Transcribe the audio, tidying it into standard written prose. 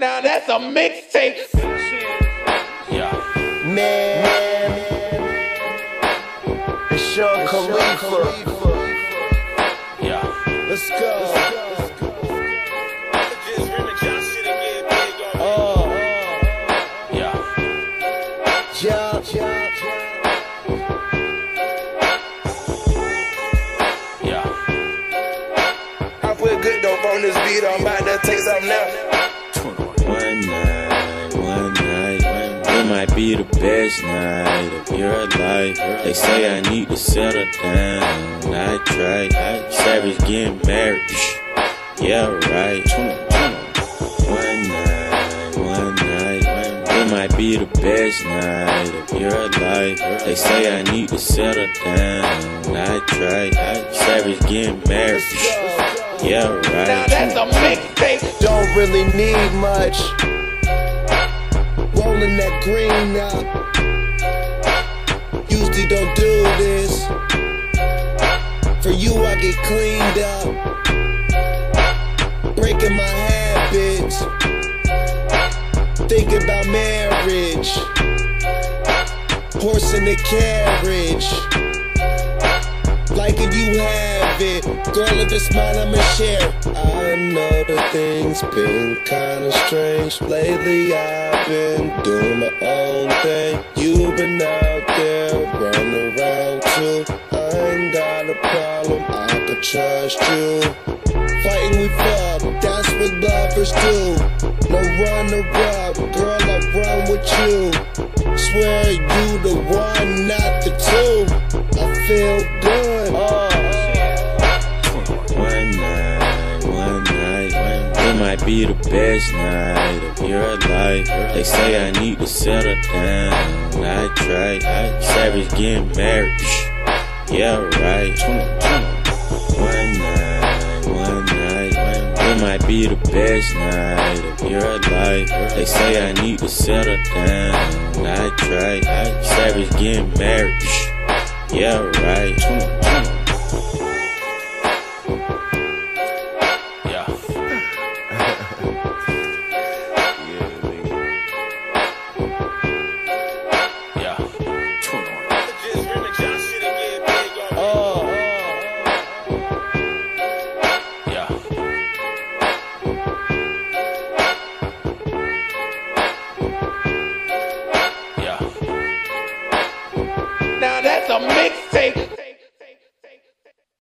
Now that's a mixtape. Yeah. Man, it's Wiz Khalifa. Yeah. Let's go. I put good dope on this beat, I'm about to take something now. One night, it might be the best night of your life. They say I need to settle down. I try, Savage getting married. Yeah, right. One night, it might be the best night of your life. They say I need to settle down. I try, Savage getting married. Yeah, right. Now that's a mixtape. Don't really need much. Rolling that green up. Usually don't do this. For you I get cleaned up. Breaking my habits. Thinking about marriage. Horse in the carriage. Like if you have it, girl, if it's mine, I'ma share. I know that things been kinda strange. Lately I've been doing my own thing. You've been out there running around too. I ain't got a problem, I can trust you. Fighting we fuck, that's what lovers do. No runner-up, girl, I run with you. Swear you the one, not the two. I feel good. One night, it might be the best night of your life. They say I need to settle down. I try, Savage getting married. Yeah, right. One night, it might be the best night of your life. They say I need to settle down. I try, Savage getting married. Yeah, right.